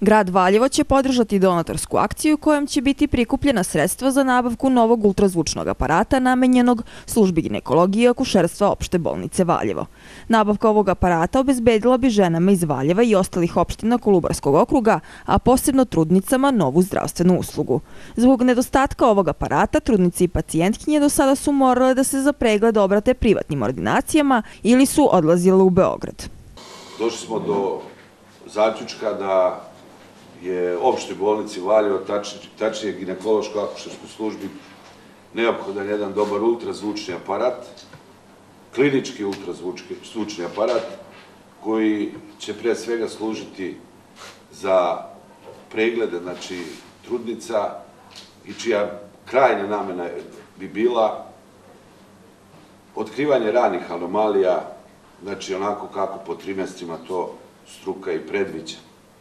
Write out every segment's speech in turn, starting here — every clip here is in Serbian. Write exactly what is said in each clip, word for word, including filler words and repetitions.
Grad Valjevo će podržati donatorsku akciju kojom će biti prikupljena sredstva za nabavku novog ultrazvučnog aparata namenjenog službi ginekologije i akušerstva opšte bolnice Valjevo. Nabavka ovog aparata obezbedila bi ženama iz Valjeva i ostalih opština Kolubarskog okruga, a posebno trudnicama, novu zdravstvenu uslugu. Zbog nedostatka ovog aparata, trudnice i pacijentkinje do sada su morale da se za pregled obrate privatnim ordinacijama ili su odlazile u Beograd. Došli smo do zaključka da je opštoj bolnici Valjevo, tačnije ginekološko-akušerskoj službi, neophodan jedan dobar ultrazvučni aparat, klinički ultrazvučni aparat, koji će pre svega služiti za preglede, znači, trudnica i čija krajnja namena bi bila otkrivanje ranih anomalija, znači onako kako po trimestrima to struka i predviđa.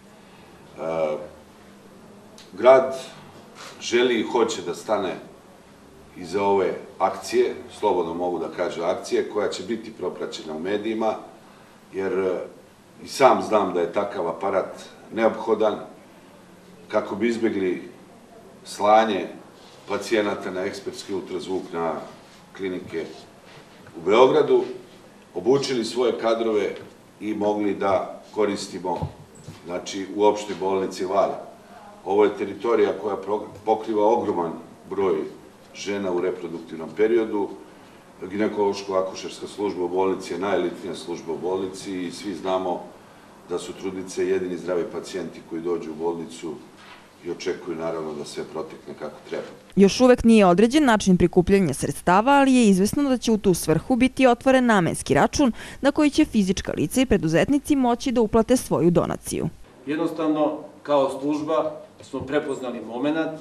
Grad želi i hoće da stane iza ove akcije, slobodno mogu da kažem akcije, koja će biti propraćena u medijima, jer i sam znam da je takav aparat neophodan kako bi izbjegli slanje pacijenata na ekspertski ultrazvuk na klinike u Beogradu, obučili svoje kadrove i mogli da koristimo, znači, u opštoj bolnici Valjevo. Ovo je teritorija koja pokriva ogroman broj žena u reproduktivnom periodu. Ginekološko-akušerska služba u bolnici je najelitnija služba u bolnici i svi znamo da su trudnice jedini zdravi pacijenti koji dođu u bolnicu i očekuju naravno da sve protekne kako treba. Još uvek nije određen način prikupljanja sredstava, ali je izvesno da će u tu svrhu biti otvoren namenski račun na koji će fizička lica i preduzetnici moći da uplate svoju donaciju. Jednostavno, kao služba smo prepoznali moment,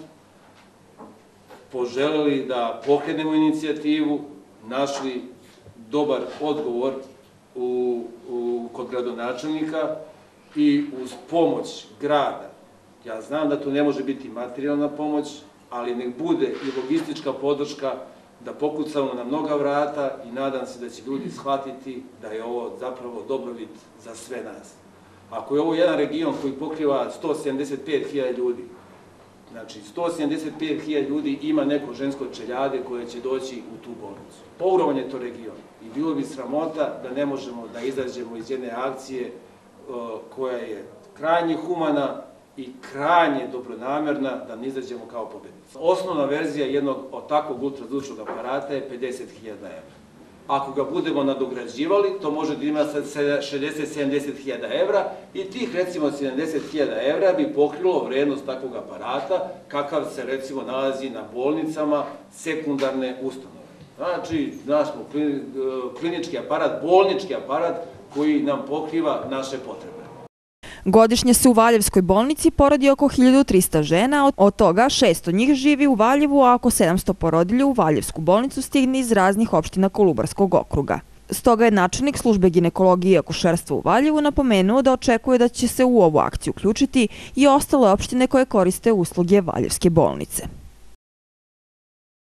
poželeli da pokrenemo inicijativu, našli dobar odgovor kod gradonačelnika i uz pomoć grada. Ja znam da to ne može biti materijalna pomoć, ali nek bude i logistička podrška da pokucamo na mnoga vrata i nadam se da će ljudi shvatiti da je ovo zapravo dobrobit za sve nas. Ako je ovo jedan region koji pokriva sto sedamdeset pet hiljada ljudi, znači sto sedamdeset pet hiljada ljudi ima neko žensko čeljade koje će doći u tu bolnicu. Ogroman je to region i bilo bi sramota da ne možemo da izađemo iz jedne akcije koja je krajnje humana i krajnje dobronamerna, da ne izađemo kao pobednici. Osnovna verzija jednog od takvog ultrazvučnog aparata je pedeset hiljada evra. Ako ga budemo nadograđivali, to može da ima šezdeset do sedamdeset hiljada evra i tih, recimo, sedamdeset hiljada evra bi pokrilo vrednost takvog aparata kakav se, recimo, nalazi na bolnicama sekundarne ustanove. Znači, naš smo klinički aparat, bolnički aparat koji nam pokriva naše potrebe. Godišnje se u Valjevskoj bolnici porodi oko hiljadu trista žena, od toga šesto njih živi u Valjevu, a oko sedamsto porodilja u Valjevsku bolnicu stigne iz raznih opština Kolubarskog okruga. Stoga je načelnik službe ginekologije i akušerstva u Valjevu napomenuo da očekuje da će se u ovu akciju uključiti i ostale opštine koje koriste usluge Valjevske bolnice.